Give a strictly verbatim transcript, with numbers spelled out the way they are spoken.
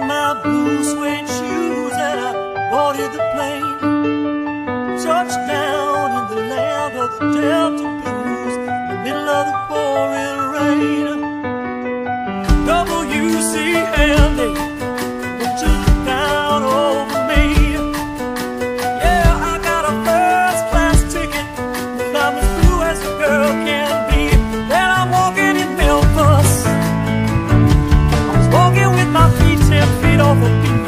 my blue suede shoes and I boarded the plane. Touched down in the land of the Delta Blues, in the middle of the pouring rain. W C L A, won't you look down over me? Yeah, I got a first class ticket, and I'm as blue as a girl can be. And I'm walking in Memphis, I was walking with my feet ten feet off a beat.